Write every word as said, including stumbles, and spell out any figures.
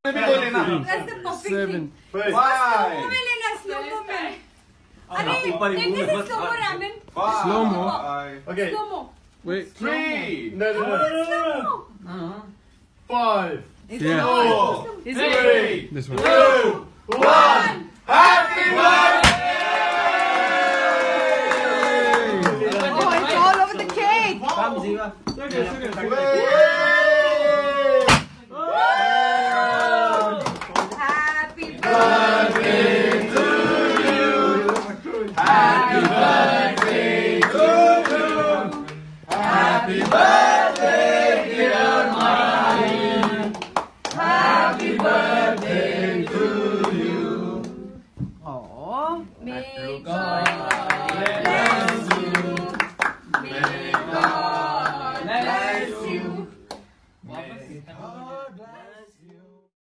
That's the perfect Seven. thing. Five. Slow mo lena, slow mo man. Are, take this is slow mo ramen. Slow mo. Okay. Slow mo. Wait. Three. No, no, no, no. Uh-huh. Five. Yeah. Four. Three. This one. Two. One. Happy birthday! Oh, it's all over the cake. Come, Jiva. Happy Birthday to you. Happy birthday to you. Happy birthday, dear Mari. Happy birthday.